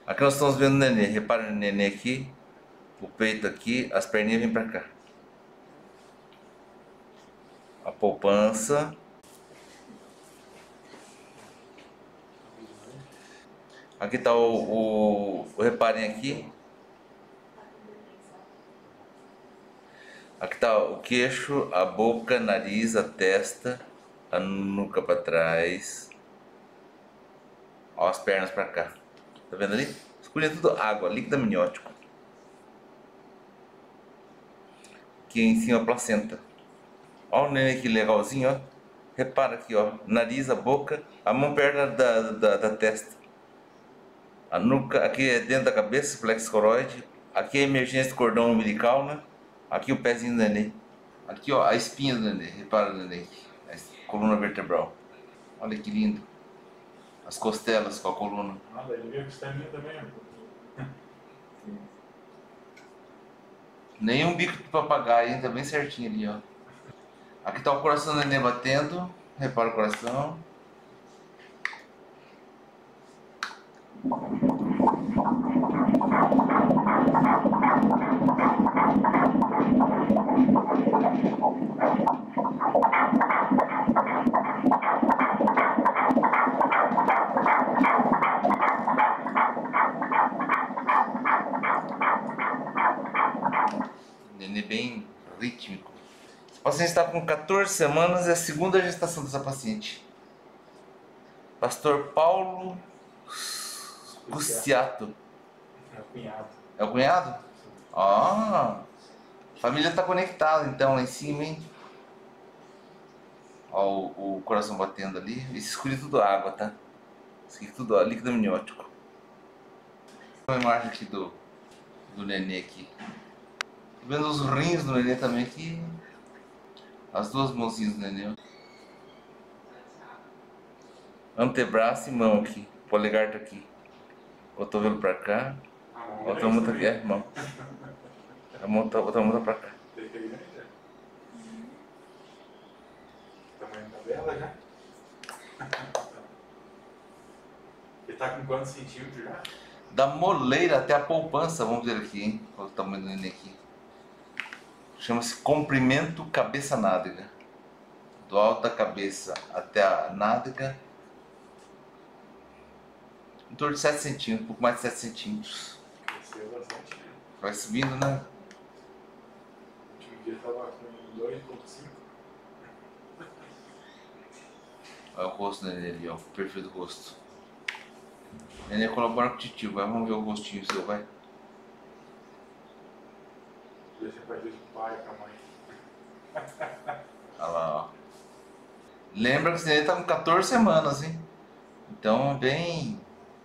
Aqui nós estamos vendo o nenê. Repara no nenê aqui, o peito aqui, as perninhas vêm pra cá. A poupança. Aqui tá reparem aqui. Aqui tá o queixo, a boca, nariz, a testa, a nuca pra trás. Ó, as pernas pra cá. Tá vendo ali? Escolhendo tudo água, líquido amniótico. Aqui em cima a placenta. Ó o neném que legalzinho, ó. Repara aqui, ó. Nariz, a boca, a mão perto da testa. A nuca, aqui é dentro da cabeça, plexo coroide. Aqui é a emergência do cordão umbilical, né? Aqui o pezinho do neném. Aqui, ó, a espinha do neném. Repara no neném aqui. A coluna vertebral. Olha que lindo. As costelas com a coluna. Nada, ele veio com costelinha também. Nem um bico de papagaio, ainda bem certinho ali, ó. Aqui tá o coração do neném batendo. Repara o coração. Nenê bem rítmico. Esse paciente está com 14 semanas, é a segunda gestação dessa paciente. Pastor Paulo Cuciato. É o cunhado. É o cunhado? Ah, a família está conectada então lá em cima, hein? Ó, o coração batendo ali. Isso escolhe tudo água, tá? Isso aqui tudo ó, líquido amniótico. Uma imagem aqui do nenê aqui. Tô vendo os rins do nenê também aqui. As duas mãozinhas do nenê. Antebraço e mão aqui. O polegar tá aqui. Cotovelo pra cá. Outra mão tá aqui. É, mão. Outra mão tá pra cá. Tamanho da dela já. Ele tá com quantos centímetros já? Da moleira até a poupança, vamos ver aqui, hein? Olha o tamanho do neném aqui. Chama-se comprimento cabeça-nádega. Do alto da cabeça até a nádega. Em torno de 7 centímetros, um pouco mais de 7 centímetros. Cresceu bastante, né? Vai subindo, né? O último dia tava com 2,5. Olha o rosto do neném ali, ó. O perfil do rosto. O neném colabora com o tio, vai. Vamos ver o rostinho seu, vai. Deixa pra ver o pai e a mãe. Olha lá, ó. Lembra que esse neném tá com 14 semanas, hein? Então, bem...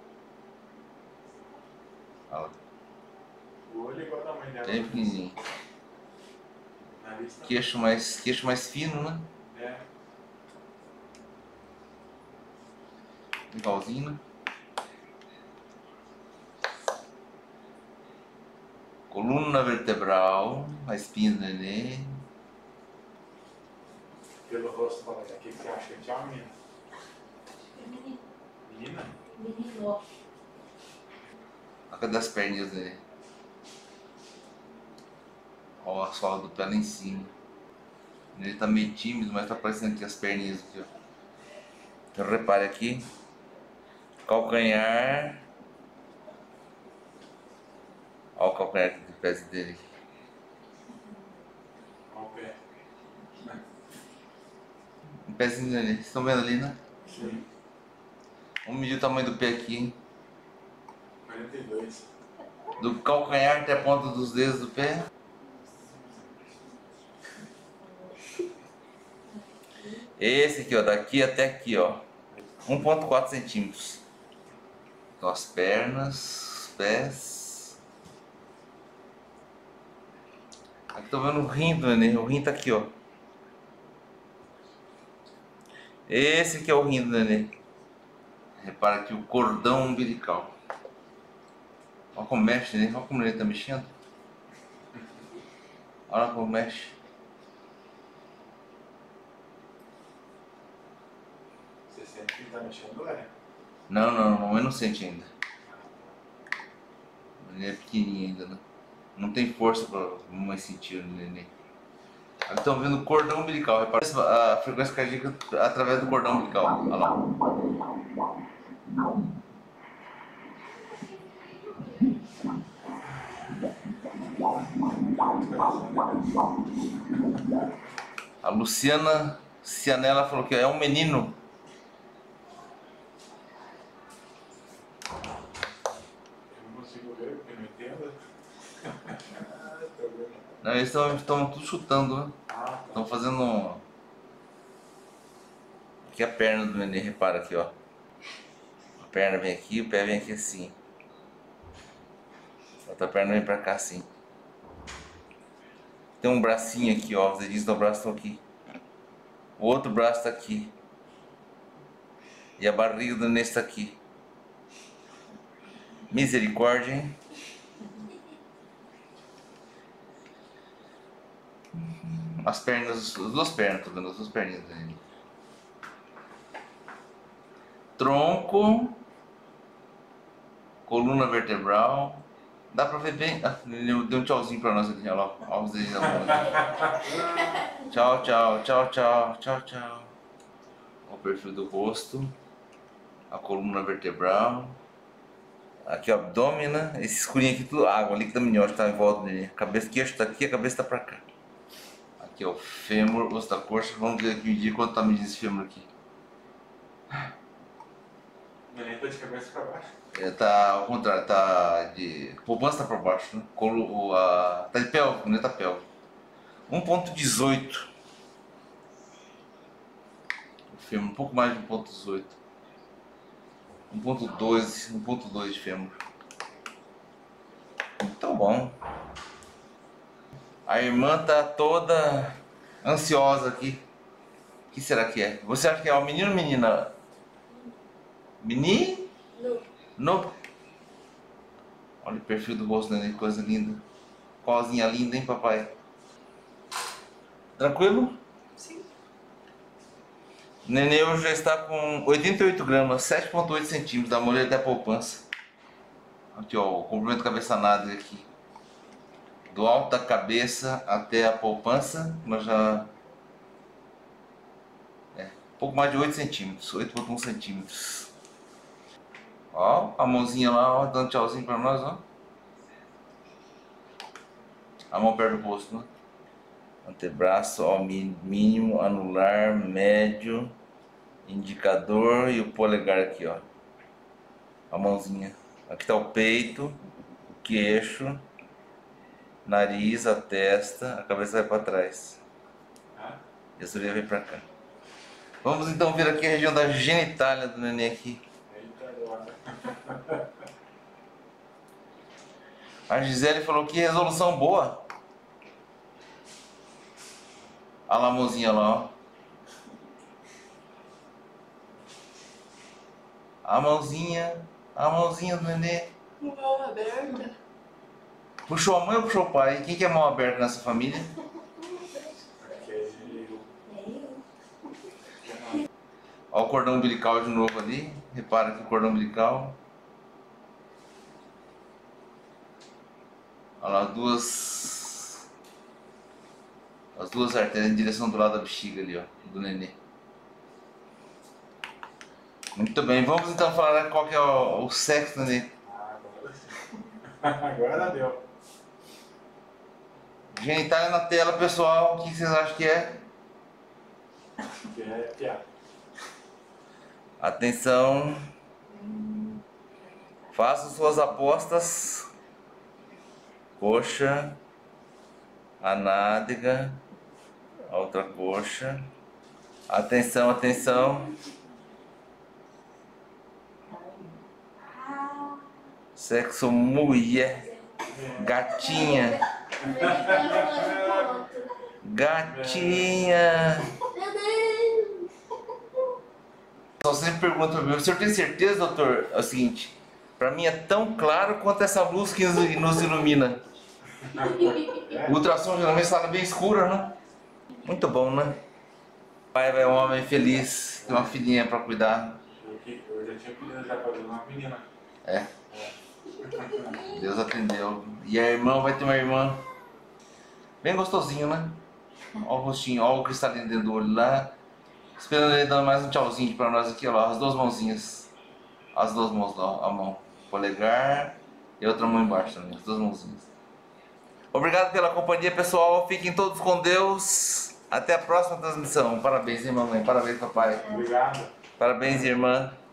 Olha lá. O olho é igual ao tamanho dela. Bem pequenininho. Nariz tá. Queixo mais fino, né? É. Igualzinho, né? Coluna vertebral, a espinha do neném. Pelo rosto, fala, o que você acha? Que é uma menina? Menino. Menina? Menino. Olha das perninhas dele. Olha a sola do pé lá em cima. Ele tá meio tímido, mas tá aparecendo aqui as perninhas aqui, ó. Então repare aqui. Calcanhar. Olha o calcanhar do pé dele. Olha o pé. O pezinho dele. Vocês estão vendo ali, né? Sim. Vamos medir o tamanho do pé aqui, hein? 42. Do calcanhar até a ponta dos dedos do pé. Esse aqui, ó, daqui até aqui, ó, 1,4 centímetros. Então as pernas, os pés. Aqui tô vendo o rim do neném, o rim tá aqui, ó. Esse aqui é o rim do neném. Repara aqui o cordão umbilical. Olha como mexe, né? Olha como ele tá mexendo. Olha como mexe. Você sente que ele tá mexendo, é? Não, não, não, eu não sente ainda. Ele é pequenininho ainda, né? Não tem força pra mamãe sentir o neném. Estão vendo o cordão umbilical. Repara a frequência cardíaca através do cordão umbilical. Olha lá. A Luciana Cianella falou que é um menino. Eu não consigo ver porque não entendo. Não, eles estão tudo chutando, né? Ah, tá. Estão fazendo. Aqui a perna do neném, repara aqui, ó. A perna vem aqui, o pé vem aqui assim. A outra perna vem pra cá assim. Tem um bracinho aqui, ó. Os dedinhos do braço estão aqui. O outro braço tá aqui. E a barriga do neném está aqui. Misericórdia, hein? As pernas, as duas pernas, tô vendo as duas perninhas dele. Tronco, coluna vertebral. Dá pra ver bem. Ah, ele deu um tchauzinho pra nós aqui, olha lá. Olha os dedinhos da mão. Tchau, tchau, tchau, tchau, tchau, tchau. O perfil do rosto, a coluna vertebral. Aqui o abdômen, né? Esse escurinho aqui, tudo água, líquido amniótico tá em volta dele. A cabeça, queixo tá aqui, a cabeça tá pra cá. Aqui é o fêmur, osso da coxa. Vamos ver aqui medir quanto tá medindo esse fêmur aqui. O neném tá de cabeça pra baixo. Tá ao contrário, tá de. Poupança tá pra baixo, né? Tá de pélvico, né? Tá pélvico. 1,18. O fêmur, um pouco mais de 1,18. 1,2 de fêmur. Então bom. A irmã tá toda ansiosa aqui. O que será que é? Você acha que é um menino ou menina? Menino? No. Olha o perfil do rosto dele, coisa linda. Cozinha linda, hein, papai? Tranquilo? Sim. O neném hoje já está com 88 gramas, 7,8 centímetros da mulher até a poupança. Aqui, ó, o comprimento cabeça nádega aqui. Do alto da cabeça até a poupança, nós já... pouco mais de 8 centímetros, 8,1 centímetros. Ó, a mãozinha lá, ó, dando tchauzinho pra nós, ó. A mão perto do rosto, né? Antebraço, ó, mínimo, anular, médio, indicador e o polegar aqui, ó. A mãozinha. Aqui tá o peito, o queixo, nariz, a testa, a cabeça vai pra trás. E a orelha vem pra cá. Vamos então ver aqui a região da genitália do neném aqui. A Gisele falou que resolução boa. Olha lá a mãozinha lá, ó. A mãozinha do nenê. Mão aberta. Puxou a mãe ou puxou o pai? Quem que é mão aberta nessa família? Olha o cordão umbilical de novo ali. Repara que o cordão umbilical. Olha lá, as duas artérias em direção do lado da bexiga ali, ó, do nenê. Muito bem, vamos então falar qual que é o sexo do nenê. Agora deu. Genitália na tela, pessoal, o que vocês acham que é? Que é piada. Atenção. Façam suas apostas. Coxa, a nádega, a outra coxa. Atenção, atenção. Sexo mulher. Gatinha. Gatinha. Meu Deus! Só sempre pergunta pra mim, o senhor tem certeza, doutor? É o seguinte, pra mim é tão claro quanto essa luz que nos ilumina. O ultrassom geralmente está bem escura, né? Muito bom, né? O pai é um homem feliz, tem uma filhinha pra cuidar. Eu já tinha pedido já pra ver uma menina. É. Deus atendeu. E a irmã vai ter uma irmã bem gostosinho, né? Olha o rostinho, olha o cristalino dentro do olho lá. Esperando ele dando mais um tchauzinho pra nós aqui, ó. As duas mãozinhas. As duas mãos lá, ó, a mão. Polegar e outra mão embaixo também, as duas mãozinhas. Obrigado pela companhia, pessoal. Fiquem todos com Deus. Até a próxima transmissão. Parabéns, hein, mamãe. Parabéns, papai. Obrigado. Parabéns, irmã.